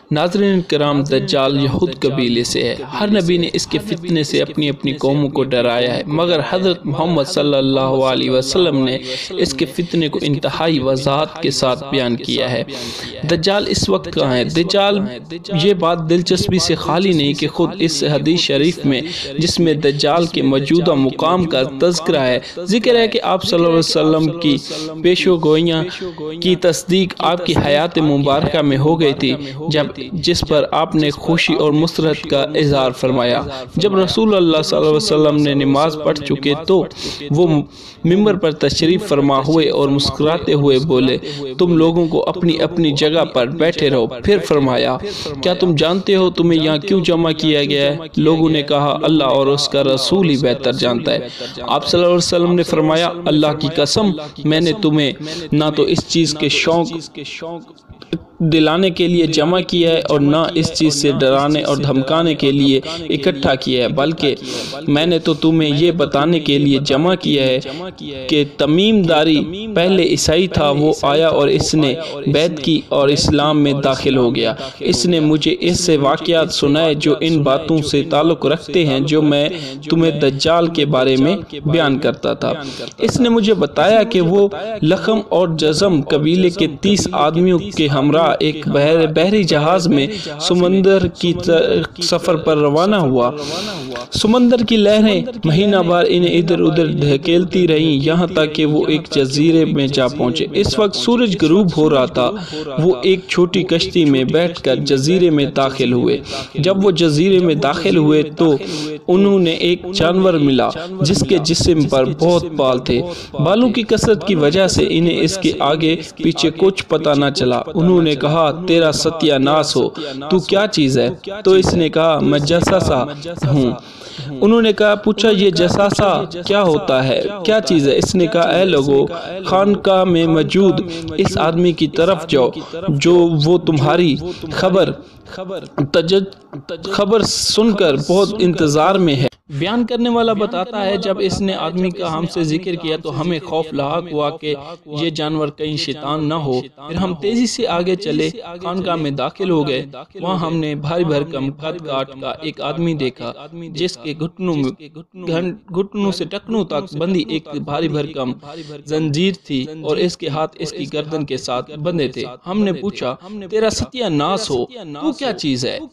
ناظرین کرام، دجال یہود قبیلے سے ہے۔ ہر نبی نے اس کے فتنے سے اپنی اپنی قوموں کو ڈرایا ہے، مگر حضرت محمد صلی اللہ علیہ وسلم نے اس کے فتنے کو انتہائی وضاحت کے ساتھ بیان کیا ہے۔ دجال اس وقت کہاں ہے؟ دجال یہ بات دلچسپی سے خالی نہیں کہ خود اس حدیث شریف میں، جس میں دجال کے موجودہ مقام کا تذکرہ ہے، ذکر ہے کہ آپ صلی اللہ علیہ وسلم کی پیشو گوئیاں کی تصدیق آپ کی حیات مبارکہ میں ہو گئی تھی، جس پر آپ نے خوشی اور مسرت کا اظہار فرمایا۔ جب رسول اللہ صلی اللہ علیہ وسلم نے نماز پڑھ چکے تو وہ ممبر پر تشریف فرما ہوئے اور مسکراتے ہوئے بولے، تم لوگوں کو اپنی اپنی جگہ پر بیٹھے رہو۔ پھر فرمایا، کیا تم جانتے ہو تمہیں یہاں کیوں جمع کیا گیا ہے؟ لوگوں نے کہا، اللہ اور اس کا رسول ہی بہتر جانتا ہے۔ آپ صلی اللہ علیہ وسلم نے فرمایا، اللہ کی قسم، میں نے تمہیں نہ تو اس چیز کے شوق دلانے کے لیے جمع کیا ہے اور نہ اس چیز سے ڈرانے اور دھمکانے کے لیے اکٹھا کیا ہے، بلکہ میں نے تو تمہیں یہ بتانے کے لیے جمع کیا ہے کہ تمیم داری پہلے عیسائی تھا، وہ آیا اور اس نے بیعت کی اور اسلام میں داخل ہو گیا۔ اس نے مجھے اس سے واقعات سنائے جو ان باتوں سے تعلق رکھتے ہیں جو میں تمہیں دجال کے بارے میں بیان کرتا تھا۔ اس نے مجھے بتایا کہ وہ لخم اور جزم قبیلے کے 30 آدمیوں کے ہمراہ ایک بحری جہاز میں سمندر کی سفر پر روانہ ہوا۔ سمندر کی لہریں مہینہ بھر انہیں ادھر ادھر دھکیلتی رہیں، یہاں تک کہ وہ ایک جزیرے میں جا پہنچے۔ اس وقت سورج غروب ہو رہا تھا۔ وہ ایک چھوٹی کشتی میں بیٹھ کر جزیرے میں داخل ہوئے۔ جب وہ جزیرے میں داخل ہوئے تو انہوں نے ایک جانور ملا جس کے جسم پر بہت بال تھے۔ بالوں کی کثرت کی وجہ سے انہیں اس کے آگے پیچھے کچھ پتہ نہ چلا۔ انہوں نے کہا، تیرا ستیہ ناس ہو، تو کیا چیز ہے؟ تو اس نے کہا، میں جساسا ہوں۔ انہوں نے پوچھا، یہ جساسا کیا ہوتا ہے، کیا چیز ہے؟ اس نے کہا، اے لوگو، خانقاہ میں موجود اس آدمی کی طرف جاؤ جو وہ تمہاری خبر سن کر بہت انتظار میں ہے۔ بیان کرنے والا بتاتا ہے، جب اس نے آدمی کا ہم سے ذکر کیا تو ہمیں خوف لاحق ہوا کہ یہ جانور کہیں شیطان نہ ہو۔ پھر ہم تیزی سے آگے چلے، خانقاہ میں داخل ہو گئے۔ وہاں ہم نے بھاری بھرکم قد کاٹ کا ایک آدمی دیکھا جس کے گھٹنوں سے ٹکنوں تک بندھی ایک بھاری بھرکم زنجیر تھی اور اس کے ہاتھ اس کی گردن کے ساتھ بندھے تھے۔ ہم نے پوچھا، تیرا ستیہ ناس ہو، تو کیا چیز ہے؟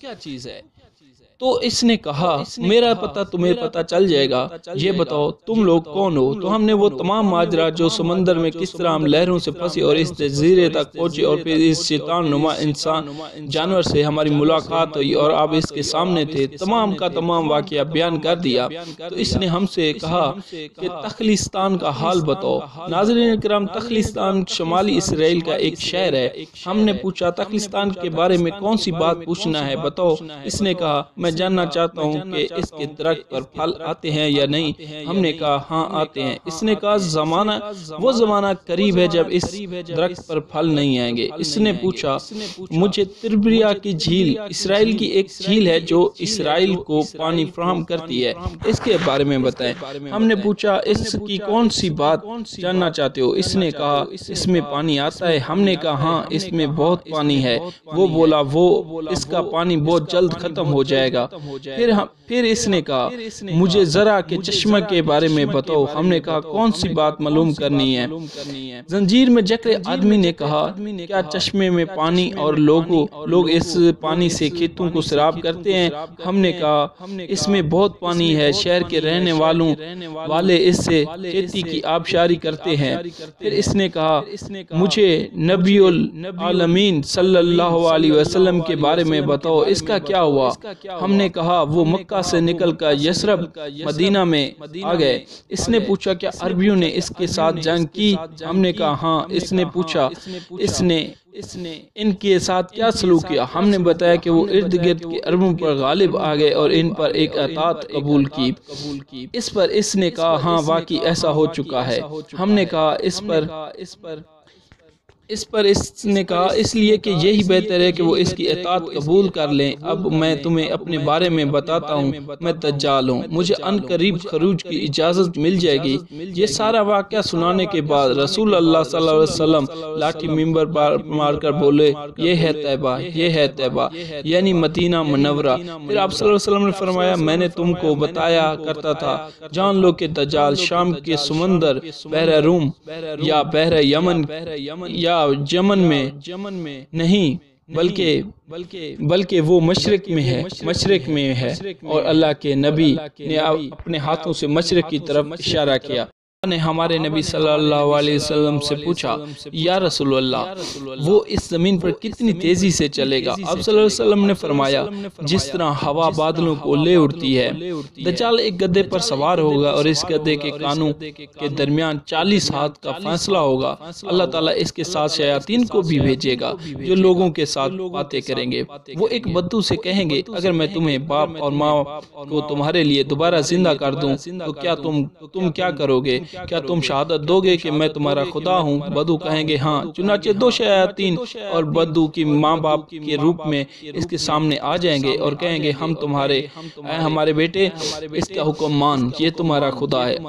تو اس نے کہا، میرا پتہ تمہیں پتہ چل جائے گا، یہ بتاؤ تم لوگ کون ہو؟ تو ہم نے وہ تمام ماجرا جو سمندر میں کس طرح ہم لہروں سے پھنسے اور اس جزیرے تک پہنچے اور پھر اس شیطان نما انسان جانور سے ہماری ملاقات ہوئی اور آپ اس کے سامنے تھے، تمام کا تمام واقعہ بیان کر دیا۔ تو اس نے ہم سے کہا کہ تخلیستان کا حال بتاؤ۔ ناظرین کرام، تخلیستان شمالی اسرائیل کا ایک شہر ہے۔ ہم نے پوچھا، تخلیستان کے بارے میں کون سی بات پوچھنا ہے، بتاؤ۔ اس نے کہا، میں جاننا چاہتا ہوں کہ اس کے درخت پر پھل آتے ہیں یا نہیں۔ ہم نے کہا، ہاں آتے ہیں۔ اس نے کہا، وہ زمانہ قریب ہے جب اس درخت پر پھل نہیں آئیں گے۔ اس نے پوچھا مجھے، تربریا کی جھیل اسرائیل کی ایک جھیل ہے جو اسرائیل کو پانی فراہم کرتی ہے، اس کے بارے میں بتائیں۔ ہم نے پوچھا، اس کی کون سی بات جاننا چاہتے ہو؟ اس نے کہا، اس میں پانی آتا ہے۔ ہم نے کہا، ہاں اس میں بہت پانی ہے۔ وہ بولا، اس کا پانی بہت جلد ختم ہو جائے گا۔ پھر اس نے کہا، مجھے ذرا کے چشمہ کے بارے میں بتاؤ۔ ہم نے کہا، کون سی بات معلوم کرنی ہے؟ زنجیر میں جکڑے آدمی نے کہا، کیا چشمے میں پانی اور لوگ اس پانی سے کھیتوں کو سیراب کرتے ہیں؟ ہم نے کہا، اس میں بہت پانی ہے، شہر کے رہنے والے اس سے کھیتی کی آبشاری کرتے ہیں۔ پھر اس نے کہا، مجھے نبی العالمین صلی اللہ علیہ وسلم کے بارے میں بتاؤ، اس کا کیا ہوا؟ ہم نے کہا، وہ مکہ سے نکل کر یثرب مدینہ میں آ گئے۔ اس نے پوچھا، کیا عربیوں نے اس کے ساتھ جنگ کی؟ ہم نے کہا، ہاں۔ اس نے پوچھا، اس نے ان کے ساتھ کیا سلوک کیا؟ ہم نے بتایا کہ وہ ارد گرد کے عربوں پر غالب آ گئے اور ان پر ایک اطاعت قبول کی۔ اس پر اس نے کہا، ہاں واقعی ایسا ہو چکا ہے۔ ہم نے کہا، اس پر اس نے کہا اس لیے کہ یہی بہتر ہے کہ وہ اس کی اطاعت قبول کر لیں۔ اب میں تمہیں اپنے بارے میں بتاتا ہوں، میں دجال ہوں، مجھے ان قریب خروج کی اجازت مل جائے گی۔ یہ سارا واقعہ سنانے کے بعد رسول اللہ صلی اللہ علیہ وسلم لاٹھی منبر پر مار کر بولے، یہ ہے طیبہ، یہ ہے طیبہ، یعنی مدینہ منورہ۔ پھر آپ صلی اللہ علیہ وسلم نے فرمایا، میں نے تم کو بتایا کرتا تھا، جان لو کہ دجال شام کے سمندر، بحر روم یا بحر یمن یا یمن میں نہیں بلکہ وہ مشرق میں ہے اور اللہ کے نبی نے اپنے ہاتھوں سے مشرق کی طرف اشارہ کیا۔ نے ہمارے نبی صلی اللہ علیہ وسلم سے پوچھا، یا رسول اللہ وہ اس زمین پر کتنی تیزی سے چلے گا؟ آپ صلی اللہ علیہ وسلم نے فرمایا، جس طرح ہوا بادلوں کو لے اڑتی ہے۔ دجال ایک گدھے پر سوار ہوگا اور اس گدھے کے کانوں کے درمیان 40 ہاتھ کا فاصلہ ہوگا۔ اللہ تعالیٰ اس کے ساتھ شیاطین کو بھی بھیجے گا جو لوگوں کے ساتھ باتیں کریں گے۔ وہ ایک بدو سے کہیں گے، اگر میں تمہیں باپ اور ماں کو تمہارے لیے دوبارہ زندہ کر دوں تو کیا تم کیا کرو گے؟ کیا تم شہادت دو گے کہ میں تمہارا خدا ہوں؟ بدو کہیں گے ہاں۔ چنانچہ 2 شیاطین اور بدو کی ماں باپ کے روپ میں اس کے سامنے آ جائیں گے اور کہیں گے، ہمارے بیٹے اس کا حکم مان، یہ تمہارا خدا ہے۔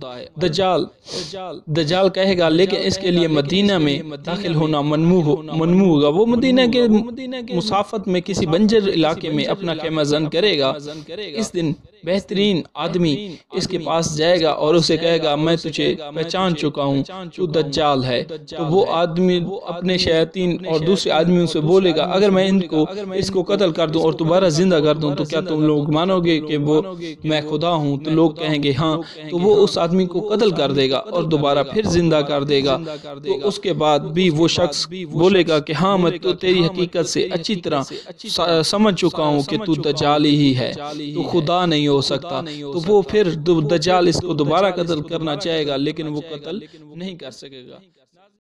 دجال کہے گا، لیکن اس کے لیے مدینہ میں داخل ہونا ممنوع ہوگا۔ وہ مدینہ کے مسافت میں کسی بنجر علاقے میں اپنا خیمہ زن کرے گا۔ اس دن بہترین آدمی اس کے پاس جائے گا اور اسے کہے گا، میں تجھے پہچان چکا ہوں، تو دجال ہے۔ تو وہ آدمی اپنے شیاطین اور دوسرے آدمیوں سے بولے گا، اگر میں اس کو قتل کر دوں اور دوبارہ زندہ کر دوں تو کیا تم لوگ مانو گے کہ میں خدا ہوں؟ تو لوگ کہیں گے ہاں۔ تو وہ اس آدمی کو قتل کر دے گا اور دوبارہ پھر زندہ کر دے گا۔ تو اس کے بعد بھی وہ شخص بولے گا کہ ہاں، میں تو تیری حقیقت سے اچھی طرح سمجھ چکا ہوں کہ تو دجال ہی ہے، تو خدا نہیں ہو سکتا۔ تو وہ پھر دجال اس کو دوبارہ قتل کرنا چاہے گا لیکن وہ قتل نہیں کر سکے گا۔